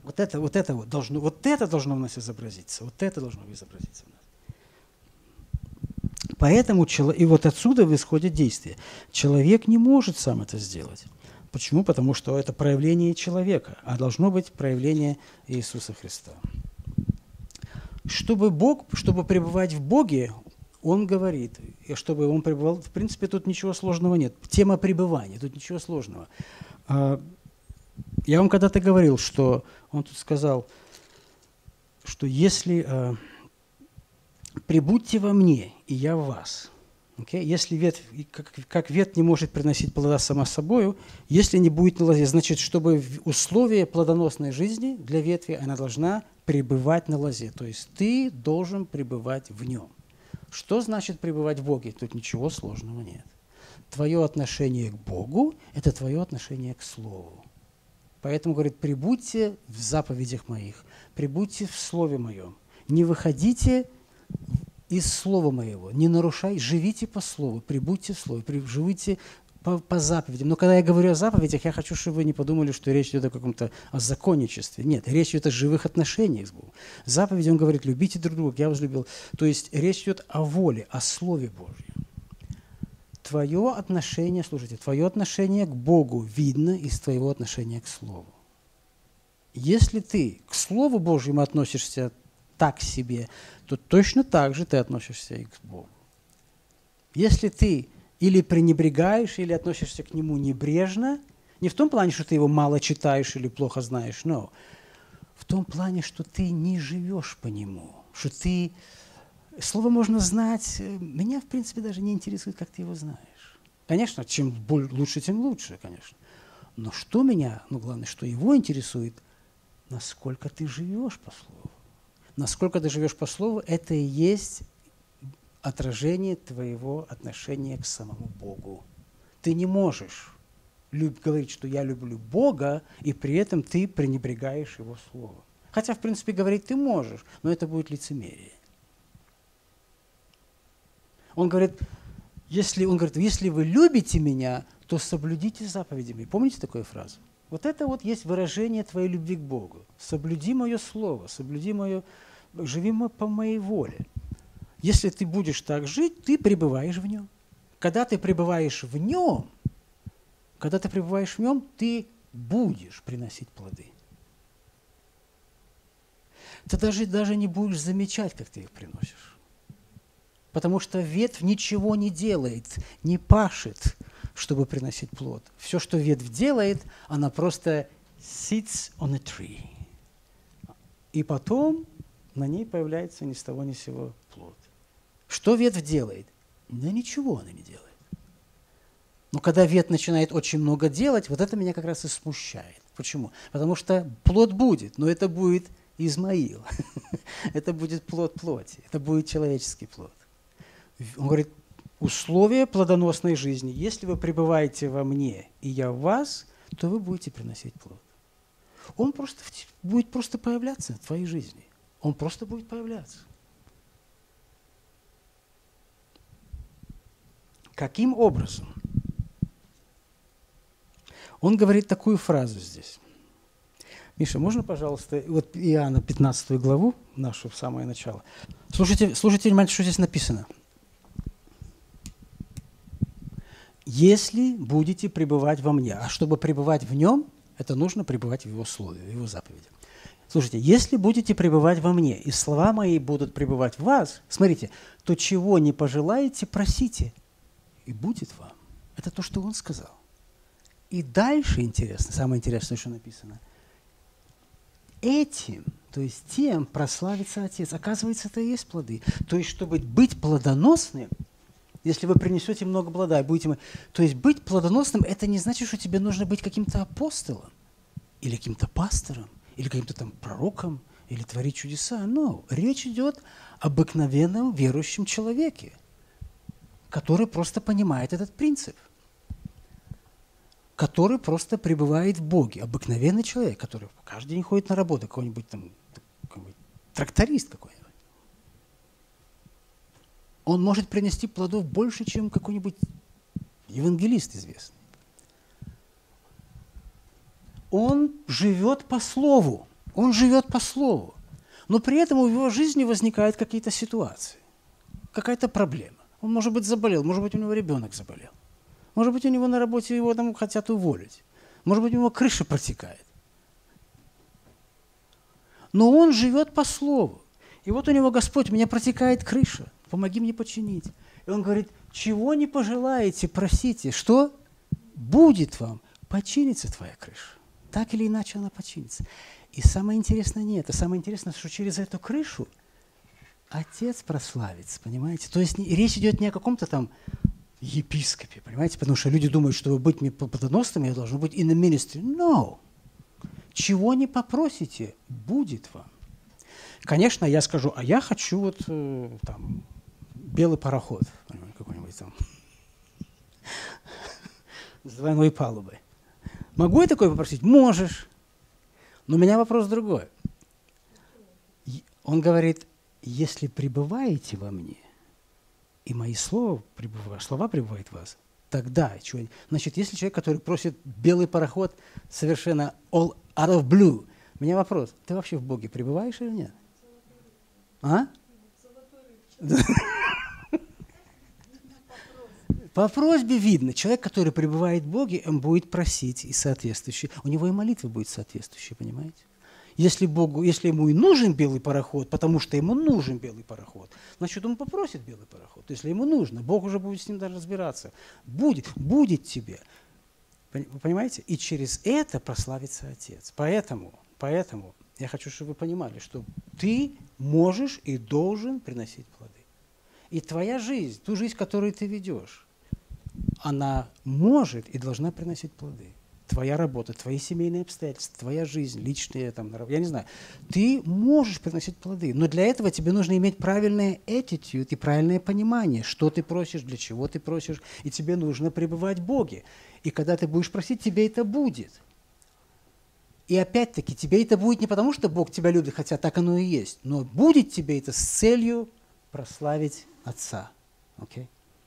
S1: Вот это, вот это вот должно, вот это должно у нас изобразиться, вот это должно изобразиться у нас. Поэтому, и вот отсюда исходит действие. Человек не может сам это сделать. Почему? Потому что это проявление человека, а должно быть проявление Иисуса Христа. Чтобы Бог, чтобы пребывать в Боге, Он говорит, и чтобы Он пребывал, в принципе, тут ничего сложного нет. Тема пребывания, тут ничего сложного. Я вам когда-то говорил, что Он тут сказал, что если «пребудьте во мне, и я в вас». Okay? Если ветвь, как, как ветвь не может приносить плода сама собою, если не будет на лозе, значит, чтобы в условия плодоносной жизни для ветви, она должна пребывать на лозе. То есть ты должен пребывать в нем. Что значит пребывать в Боге? Тут ничего сложного нет. Твое отношение к Богу – это твое отношение к Слову. Поэтому, говорит, пребудьте в заповедях моих, пребудьте в Слове моем. Не выходите из Слова моего, не нарушай, живите по Слову, пребудьте в Слове, живите по, по заповедям. Но когда я говорю о заповедях, я хочу, чтобы вы не подумали, что речь идет о каком-то о законничестве. Нет, речь идет о живых отношениях с Богом. Заповеди, он говорит, любите друг друга, я возлюбил. То есть речь идет о воле, о Слове Божьем. Твое отношение, слушайте, твое отношение к Богу видно из твоего отношения к Слову. Если ты к Слову Божьему относишься так к себе, то точно так же ты относишься и к Богу. Если ты или пренебрегаешь, или относишься к Нему небрежно, не в том плане, что ты Его мало читаешь или плохо знаешь, но в том плане, что ты не живешь по Нему, что ты... Слово можно знать, меня, в принципе, даже не интересует, как ты его знаешь. Конечно, чем лучше, тем лучше, конечно. Но что меня, ну, главное, что его интересует, насколько ты живешь по Слову. Насколько ты живешь по Слову, это и есть отражение твоего отношения к самому Богу. Ты не можешь люб- говорить, что я люблю Бога, и при этом ты пренебрегаешь Его Слово. Хотя, в принципе, говорить ты можешь, но это будет лицемерие. Он говорит, если, он говорит, если вы любите меня, то соблюдите заповеди мои. Помните такую фразу? Вот это вот есть выражение твоей любви к Богу. Соблюди мое слово, соблюди мое, живи по моей воле. Если ты будешь так жить, ты пребываешь в нем. Когда ты пребываешь в нем, когда ты пребываешь в нем, ты будешь приносить плоды. Ты даже, даже не будешь замечать, как ты их приносишь. Потому что ветвь ничего не делает, не пашет, чтобы приносить плод. Все, что ветвь делает, она просто sits on a tree. И потом на ней появляется ни с того ни с сего плод. Что ветвь делает? Да ничего она не делает. Но когда ветвь начинает очень много делать, вот это меня как раз и смущает. Почему? Потому что плод будет, но это будет Измаил. Это будет плод плоти, это будет человеческий плод. Он говорит, условия плодоносной жизни. Если вы пребываете во мне, и я в вас, то вы будете приносить плод. Он просто будет просто появляться в твоей жизни. Он просто будет появляться. Каким образом? Он говорит такую фразу здесь. Миша, можно, пожалуйста, вот Иоанна пятнадцатую главу, нашу в самое начало. Слушайте, слушайте внимательно, что здесь написано. Если будете пребывать во мне, а чтобы пребывать в нем, это нужно пребывать в его слове, в его заповеди. Слушайте, если будете пребывать во мне, и слова мои будут пребывать в вас, смотрите, то чего не пожелаете, просите, и будет вам. Это то, что он сказал. И дальше интересно, самое интересное, что написано. Этим, то есть тем прославится Отец. Оказывается, это и есть плоды. То есть, чтобы быть плодоносным, если вы принесете много плода и будете... То есть быть плодоносным, это не значит, что тебе нужно быть каким-то апостолом, или каким-то пастором, или каким-то там пророком, или творить чудеса. Но речь идет об обыкновенном верующем человеке, который просто понимает этот принцип, который просто пребывает в Боге. Обыкновенный человек, который каждый день ходит на работу, какой-нибудь там какой-нибудь тракторист какой-нибудь. Он может принести плодов больше, чем какой-нибудь евангелист известный. Он живет по слову. Он живет по слову. Но при этом в его жизни возникают какие-то ситуации, какая-то проблема. Он, может быть, заболел, может быть, у него ребенок заболел. Может быть, у него на работе его там хотят уволить. Может быть, у него крыша протекает. Но он живет по слову. И вот у него: Господь, у меня протекает крыша, помоги мне починить. И он говорит: чего не пожелаете, просите, что будет вам, починится твоя крыша. Так или иначе она починится. И самое интересное не это. Самое интересное, что через эту крышу Отец прославится, понимаете? То есть речь идет не о каком-то там епископе, понимаете? Потому что люди думают, что быть мне плодоносным, я должен быть in the ministry. No. Чего не попросите, будет вам. Конечно, я скажу: а я хочу вот э, там белый пароход, какой-нибудь там, с двойной палубой. Могу я такое попросить? Можешь. Но у меня вопрос другой. Он говорит: если пребываете во мне, и мои слова пребывают, слова пребывают в вас, тогда, чего, значит, если человек, который просит белый пароход совершенно all out of blue, у меня вопрос: ты вообще в Боге пребываешь или нет? А? По просьбе видно. Человек, который пребывает в Боге, он будет просить и соответствующий. У него и молитва будет соответствующая, понимаете? Если Богу, если ему и нужен белый пароход, потому что ему нужен белый пароход, значит, он попросит белый пароход. Если ему нужно, Бог уже будет с ним даже разбираться. Будет, будет тебе. Вы понимаете? И через это прославится Отец. Поэтому, поэтому я хочу, чтобы вы понимали, что ты можешь и должен приносить плоды. И твоя жизнь, ту жизнь, которую ты ведешь, она может и должна приносить плоды. Твоя работа, твои семейные обстоятельства, твоя жизнь, личные, там, я не знаю. Ты можешь приносить плоды, но для этого тебе нужно иметь правильное attitude и правильное понимание, что ты просишь, для чего ты просишь, и тебе нужно пребывать в Боге. И когда ты будешь просить, тебе это будет. И опять-таки, тебе это будет не потому, что Бог тебя любит, хотя так оно и есть, но будет тебе это с целью прославить Отца. Okay?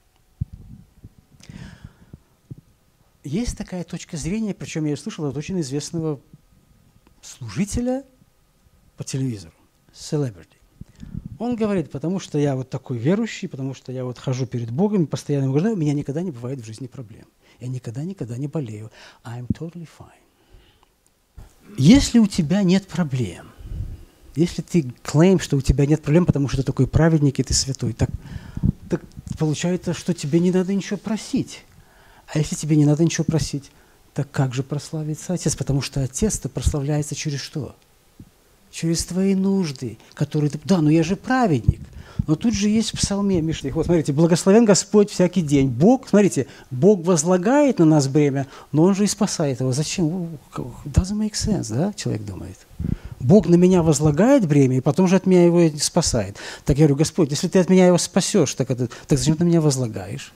S1: Есть такая точка зрения, причем я ее слышал от очень известного служителя по телевизору, celebrity. Он говорит: потому что я вот такой верующий, потому что я вот хожу перед Богом, постоянно ему говорю, у меня никогда не бывает в жизни проблем. Я никогда-никогда не болею. I'm totally fine. Если у тебя нет проблем, если ты claim, что у тебя нет проблем, потому что ты такой праведник и ты святой, так, так получается, что тебе не надо ничего просить. А если тебе не надо ничего просить, так как же прославится Отец? Потому что Отец-то прославляется через что? Через твои нужды, которые ты... Да, но я же праведник. Но тут же есть в псалме, Миша, вот смотрите: благословен Господь всякий день. Бог, смотрите, Бог возлагает на нас бремя, но Он же и спасает его. Зачем? Doesn't make sense, да, человек думает. Бог на меня возлагает бремя, и потом же от меня его спасает. Так я говорю: Господь, если ты от меня его спасешь, так, это, так зачем ты на меня возлагаешь?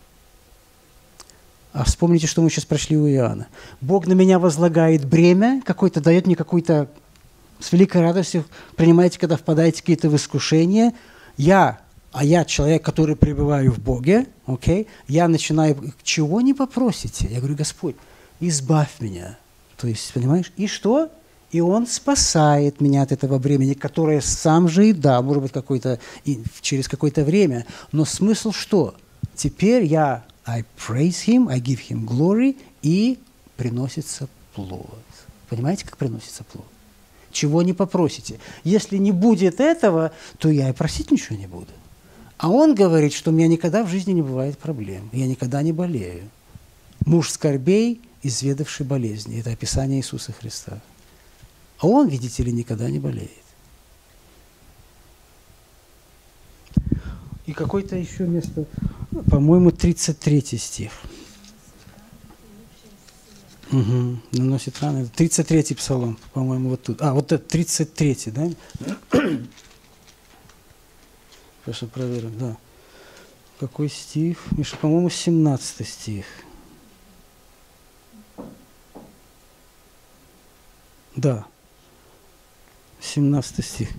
S1: А вспомните, что мы сейчас прошли у Иоанна. Бог на меня возлагает бремя, какой-то дает мне какой-то, с великой радостью принимаете, когда впадаете какие-то в искушения. Я, а я человек, который пребываю в Боге, окей, я начинаю, чего не попросите? Я говорю: Господь, избавь меня. То есть, понимаешь, и что? И Он спасает меня от этого бремени, которое сам же и да, может быть, какой-то, и через какое-то время. Но смысл что? Теперь я I praise Him, I give Him glory, и приносится плод. Понимаете, как приносится плод? Чего не попросите. Если не будет этого, то я и просить ничего не буду. А Он говорит, что у меня никогда в жизни не бывает проблем, я никогда не болею. Муж скорбей, изведавший болезни. Это описание Иисуса Христа. А Он, видите ли, никогда не болеет. И какое-то еще место, по-моему, тридцать третий стих. Угу. Наносит раны. тридцать третий псалом, по-моему, вот тут. А, вот это тридцать третий, да? Сейчас проверим, да. Какой стих? Миша, по-моему, семнадцатый стих. Да. семнадцатый стих.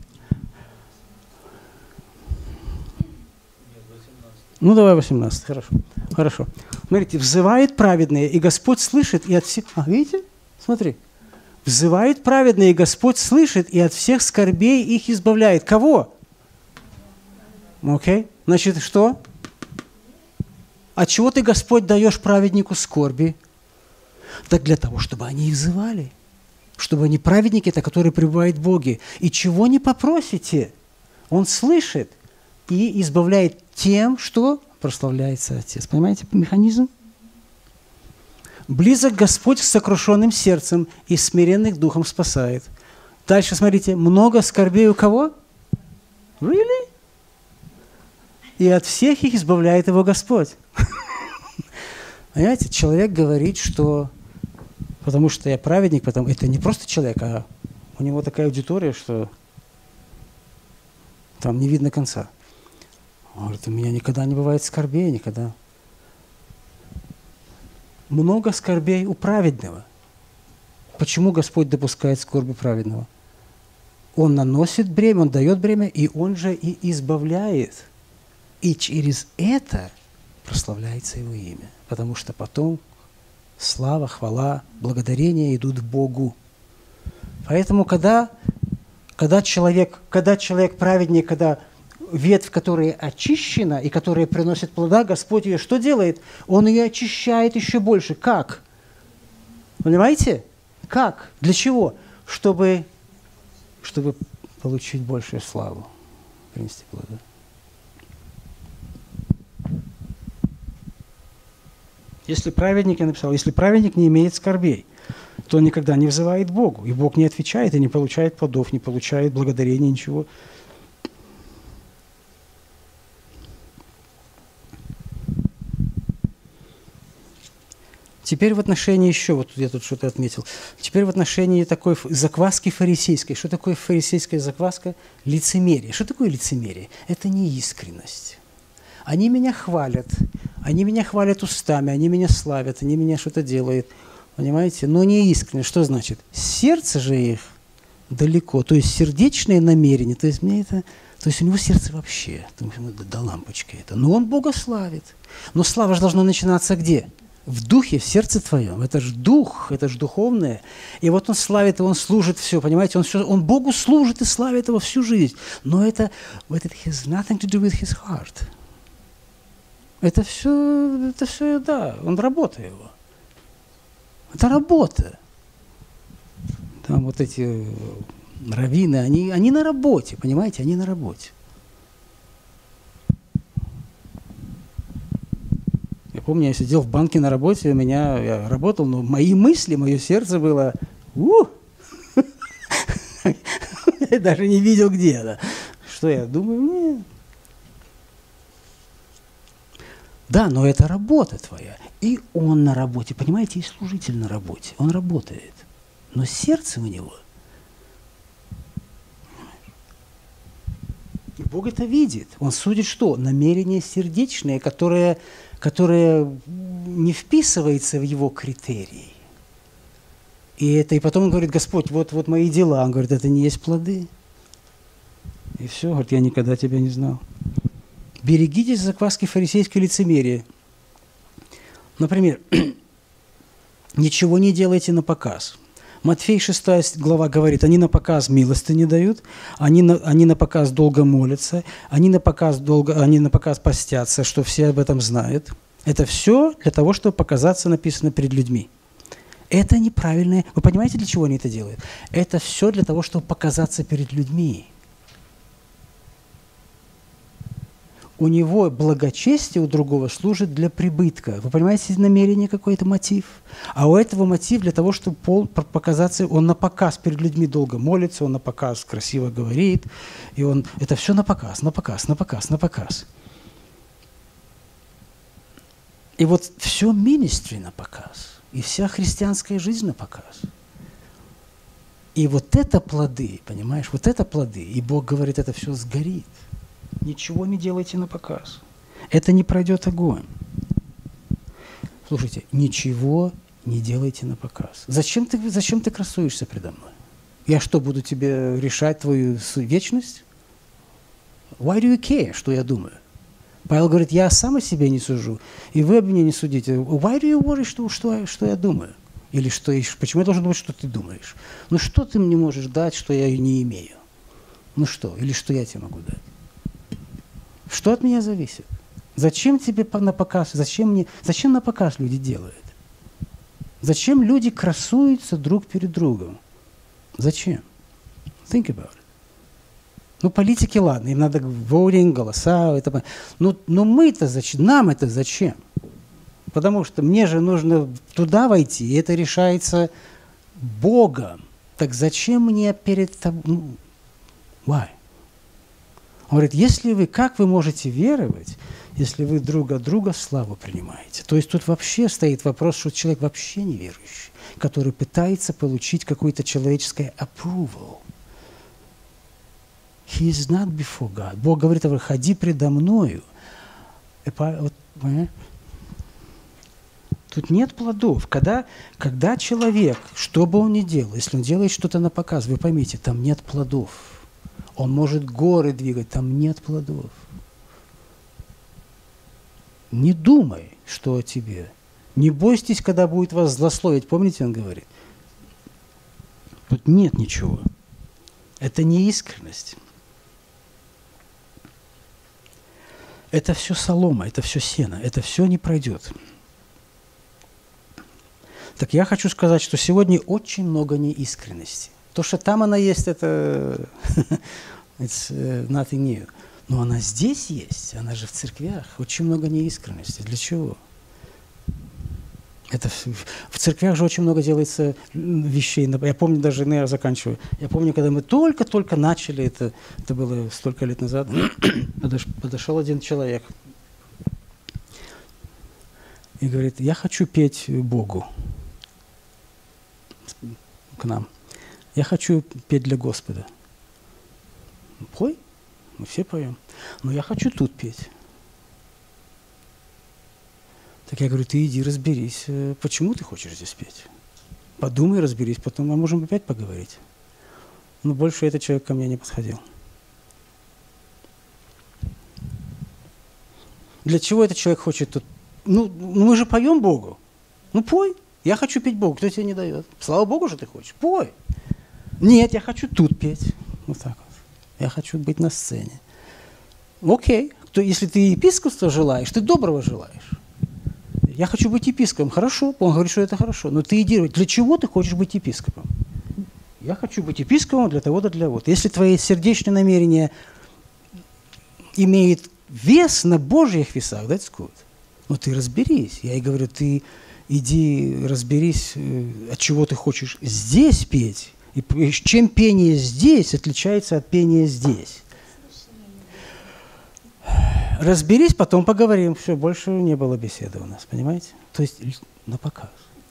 S1: Ну, давай восемнадцать, хорошо. Хорошо. Смотрите, взывает праведные, и Господь слышит, и от всех... А, видите? Смотри. Взывают праведные, и Господь слышит, и от всех скорбей их избавляет. Кого? Окей. Okay. Значит, что? От чего ты, Господь, даешь праведнику скорби? Так для того, чтобы они их взывали. Чтобы они праведники, это которые пребывают в Боге. И чего не попросите, Он слышит и избавляет тем, что прославляется Отец. Понимаете механизм? Близок Господь с сокрушенным сердцем и смиренных духом спасает. Дальше, смотрите, много скорбей у кого? Really? И от всех их избавляет его Господь. Понимаете, человек говорит, что потому что я праведник, потому это не просто человек, а у него такая аудитория, что там не видно конца. Он говорит, у меня никогда не бывает скорбей, никогда. Много скорбей у праведного. Почему Господь допускает скорби праведного? Он наносит бремя, Он дает бремя, и Он же и избавляет. И через это прославляется Его имя. Потому что потом слава, хвала, благодарение идут к Богу. Поэтому, когда, когда, человек, когда человек праведник, когда ветвь, которая очищена и которая приносит плода, Господь ее что делает? Он ее очищает еще больше. Как? Понимаете? Как? Для чего? Чтобы, чтобы получить большую славу, принести плода. Если праведник, я написал, если праведник не имеет скорбей, то он никогда не взывает Богу. И Бог не отвечает, и не получает плодов, не получает благодарения, ничего. Теперь в отношении еще, вот я тут что-то отметил, теперь в отношении такой закваски фарисейской. Что такое фарисейская закваска? Лицемерие. Что такое лицемерие? Это неискренность. Они меня хвалят, они меня хвалят устами, они меня славят, они меня что-то делают, понимаете? Но не искренне. Что значит? Сердце же их далеко, то есть сердечное намерение, то есть мне это, то есть у него сердце вообще, до лампочки это, но он Бога славит. Но слава же должна начинаться где? В духе, в сердце твоем. Это же дух, это же духовное. И вот он славит, и он служит все, понимаете? Он, все, он Богу служит и славит его всю жизнь. Но это, but it has nothing to do with his heart. Это все, это все, да, он работа его. Это работа. Там вот эти раввины, они, они на работе, понимаете? Они на работе. Я помню, я сидел в банке на работе, у меня, я работал, но мои мысли, мое сердце было, у я даже не видел, где это. Что я думаю, нет. Да, но это работа твоя. И он на работе, понимаете, и служитель на работе. Он работает. Но сердце у него. И Бог это видит. Он судит что? Намерение сердечное, которое, которое не вписывается в его критерии. И, это, и потом он говорит, Господь, вот, вот мои дела. Он говорит, это не есть плоды. И все, говорит, я никогда тебя не знал. Берегитесь закваски фарисейской лицемерия. Например, ничего не делайте на показ. Матфей шестая глава говорит, они на показ милости не дают, они на, они на показ долго молятся, они на показ долго, они на показ постятся, что все об этом знают. Это все для того, чтобы показаться, написано, перед людьми. Это неправильное. Вы понимаете, для чего они это делают? Это все для того, чтобы показаться перед людьми. У него благочестие у другого служит для прибытка. Вы понимаете, намерение, какой-то мотив? А у этого мотив для того, чтобы пол, показаться, он на показ перед людьми долго молится, он на показ красиво говорит, и он, это все на показ, на показ, на показ, на показ. И вот все министри на показ, и вся христианская жизнь на показ. И вот это плоды, понимаешь, вот это плоды, и Бог говорит, это все сгорит. Ничего не делайте на показ. Это не пройдет огонь. Слушайте, ничего не делайте на показ. Зачем ты, зачем ты красуешься предо мной? Я что, буду тебе решать твою вечность? Why do you care, что я думаю? Павел говорит, я сам о себе не сужу, и вы об мне не судите. Why do you worry, что, что, что я думаю? Или что ищешь? Почему я должен думать, что ты думаешь? Ну что ты мне можешь дать, что я не имею? Ну что? Или что я тебе могу дать? Что от меня зависит? Зачем тебе на показ? Зачем, мне, зачем на показ люди делают? Зачем люди красуются друг перед другом? Зачем? Think about it. Ну, политики, ладно, им надо voting, голоса, это, но, но мы-то зачем? Нам это зачем? Потому что мне же нужно туда войти, и это решается Богом. Так зачем мне перед тобой? Ну, why? Он говорит, если вы, как вы можете веровать, если вы друг от друга славу принимаете? То есть тут вообще стоит вопрос, что человек вообще неверующий, который пытается получить какое-то человеческое approval. He is not before God. Бог говорит, ходи предо мною. Вот, тут нет плодов. Когда, когда человек, что бы он ни делал, если он делает что-то на показ, вы поймите, там нет плодов. Он может горы двигать, там нет плодов. Не думай, что о тебе. Не бойтесь, когда будет вас злословить. Помните, он говорит? Тут нет ничего. Это не искренность. Это все солома, это все сено, это все не пройдет. Так я хочу сказать, что сегодня очень много неискренности. То, что там она есть, это it's nothing new. Но она здесь есть, она же в церквях. Очень много неискренности. Для чего? Это в церквях же очень много делается вещей. Я помню даже, ну, я заканчиваю. Я помню, когда мы только-только начали, это, это было столько лет назад, подошел один человек и говорит, я хочу петь Богу к нам. Я хочу петь для Господа. Пой, мы все поем. Но я хочу тут петь. Так я говорю, ты иди разберись, почему ты хочешь здесь петь. Подумай, разберись, потом мы можем опять поговорить. Но больше этот человек ко мне не подходил. Для чего этот человек хочет тут? Ну, мы же поем Богу. Ну, пой. Я хочу петь Богу. Кто тебе не дает? Слава Богу же ты хочешь. Пой. Нет, я хочу тут петь. Вот так вот. Я хочу быть на сцене. Окей. То, если ты епископства желаешь, ты доброго желаешь. Я хочу быть епископом. Хорошо. Он говорит, что это хорошо. Но ты иди. Для чего ты хочешь быть епископом? Я хочу быть епископом для того-то, для вот. Если твои сердечные намерения имеют вес на Божьих весах, that's good. Но ты разберись. Я и говорю, ты иди разберись, от чего ты хочешь здесь петь. И чем пение здесь отличается от пения здесь. Разберись, потом поговорим. Все, больше не было беседы у нас, понимаете? То есть на показ.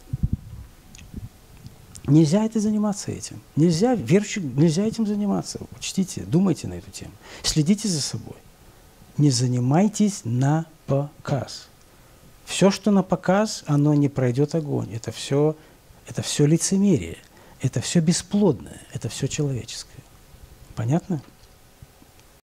S1: Нельзя это заниматься этим. Нельзя, верующих, нельзя этим заниматься. Учтите, думайте на эту тему. Следите за собой. Не занимайтесь на показ. Все, что на показ, оно не пройдет огонь. Это все, это все лицемерие. Это все бесплодное. Это все человеческое. Понятно?